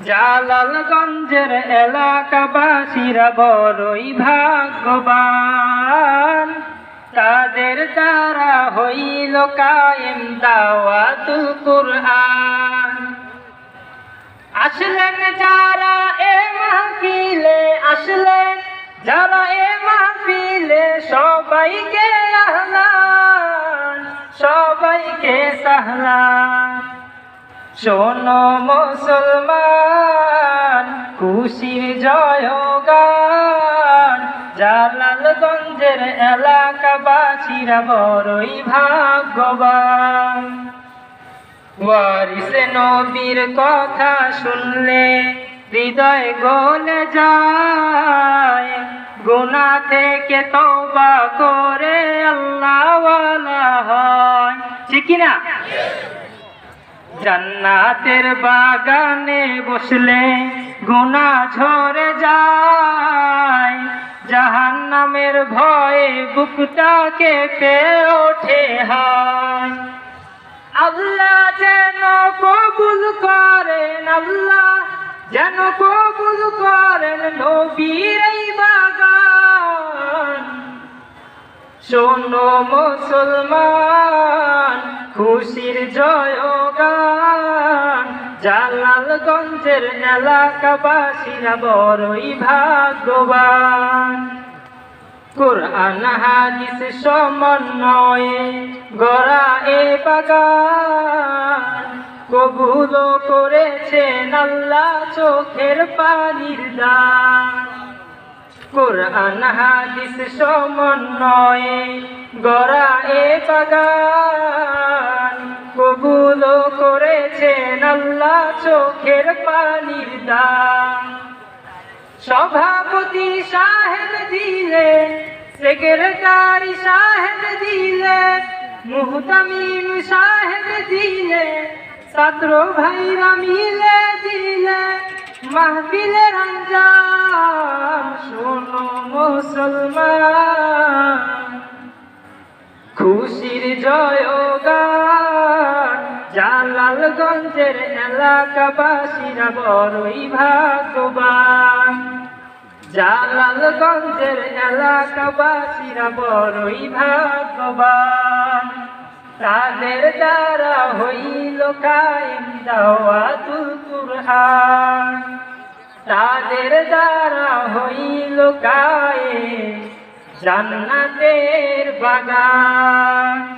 জালালগঞ্জের এলাকাবাসীরা বড়ই ভাগ্যবান, তাদের দ্বারা হইল কায়েম দাওয়াতুল কুরআন। আসলেন যারা এ মাহফিলে, আসলেন যারা এ মাহফিলে, সবাইকে আহলান, সবাইকে সাহলান। শোনো মুসলমান, খুশির জয়গান, জালালগঞ্জের এলাকাবাসীরা বড়ই ভাগ্যবান। ওয়ারিসে নবীর কথা শুনলে হৃদয় গলে যায়, গুনাহ থেকে তওবা করে আল্লাহওয়ালা হয়। ঠিক কি না? জান্নাতের বাগানে বসলে গুনাহ ঝরে যায়, জাহান্নামের ভয়ে বুকটা কেঁপে ওঠে হায়। আল্লাহ যেন কবুল করেন, আল্লাহ যেন কবুল করেন নবীর এই বাগান। শোনো মুসলমান, খুশির জয়গান, জালালগঞ্জের এলাকাবাসীরা বড়ই ভাগ্যবান। কুরআন হাদিস সমন্বয়ে গড়া এ বাগান, কবুল করেছেন আল্লাহ চোখের পানির দান। কুরআন হাদিস সমন্বয়ে গড়া এ বাগান, কবুল করেছেন আল্লাহ চোখের পানির দান। সভাপতি সাহেব দিলে, সেক্রেটারি সাহেব দিলে, মুহতামিম সাহেব দিলে, ছাত্র ভাইরা মিলে দিলে মাহফিলের আঞ্জাম। শোনো মুসলমান, খুশির জয়গান, জালালগঞ্জের এলাকাবাসীরা বড়ই ভাগ্যবান। জালালগঞ্জের এলাকাবাসীরা বড়ই ভাগ্যবান, তাদের দ্বারা হইল কায়েম দাওয়াতুল কুরআন, তাদের দ্বারা হইল কায়েম জান্নাতের বাগান।